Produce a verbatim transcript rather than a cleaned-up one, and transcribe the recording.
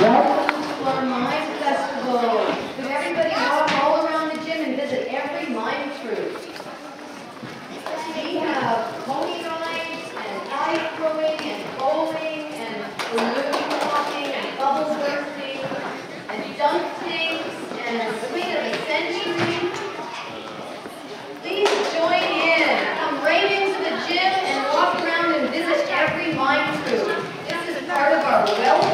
Welcome to our Mime Festival. Could everybody walk all around the gym and visit every mime crew? We have pony rides and kite throwing and bowling and balloon walking and bubble bursting and dunk tanks and swing of the century. Please join in. Come right into the gym and walk around and visit every mime crew. This is part of our welcome